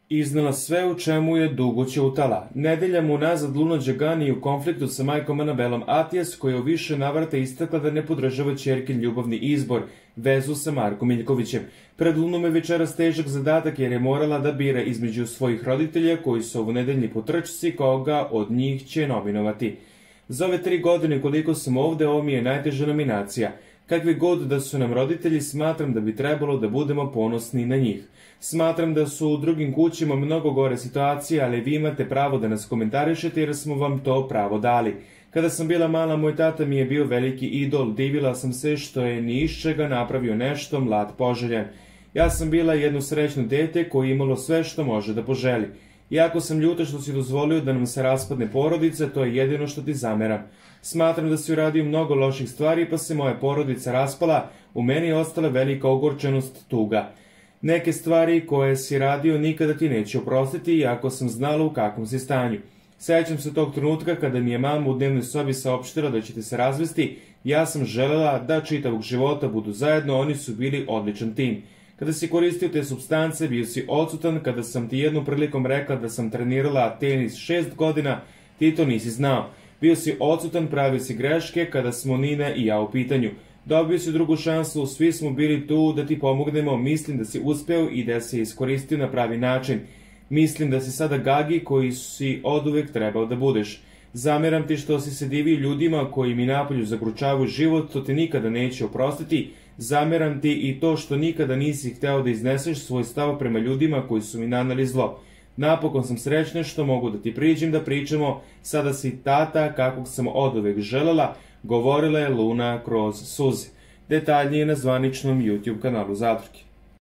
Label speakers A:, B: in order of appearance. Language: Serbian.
A: Iznala sve u čemu je dugo ćutala. Nedeljama unazad Luna Đagani je u konfliktu sa majkom Anabelom Atijas, koja je u više navrata istakla da ne podržava ćerkin ljubavni izbor, vezu sa Markom Miljkovićem. Pred Lunom je večeras težak zadatak jer je morala da bira između svojih roditelja koji su ovu nedeljni po trčci, koga od njih će nominovati. Za ove 3 godine koliko sam ovde, ovo mi je najteža nominacija. Kakvi god da su nam roditelji, smatram da bi trebalo da budemo ponosni na njih. Smatram da su u drugim kućima mnogo gore situacije, ali vi imate pravo da nas komentarišete jer smo vam to pravo dali. Kada sam bila mala, moj tata mi je bio veliki idol, divila sam se što je ni iz čega napravio nešto mlad poželjan. Ja sam bila jedno srećno dete koje je imalo sve što može da poželi. Iako sam ljuta što si dozvolio da nam se raspadne porodica, to je jedino što ti zameram. Smatram da si uradio mnogo loših stvari pa se moja porodica raspala, u meni je ostala velika ogorčenost, tuga. Neke stvari koje si radio nikada ti neću oprostiti, iako sam znala u kakvom si stanju. Sećam se tog trenutka kada mi je mama u dnevnoj sobi saopštila da ćete se razvesti, ja sam želela da čitavog života budu zajedno, oni su bili odličan tim. Kada si koristio te supstance, bio si odsutan, kada sam ti jednom prilikom rekla da sam trenirala tenis 6 godina, ti to nisi znao. Bio si odsutan, pravio si greške kada smo Nina i ja u pitanju. Dobio si drugu šansu, svi smo bili tu da ti pomognemo, mislim da si uspeo i da si iskoristio na pravi način. Mislim da si sada Gagi koji si oduvek trebao da budeš. Zameram ti što si se divio ljudima koji mi napolju zagručavaju život, to ti nikada neće oprostiti. Zameram ti i to što nikada nisi hteo da izneseš svoj stav prema ljudima koji su mi naneli zlo. Napokon sam srećna što mogu da ti priđem da pričamo, sada si tata kakvog sam oduvek želela, govorila je Luna kroz suze. Detaljnije na zvaničnom YouTube kanalu Zadruge.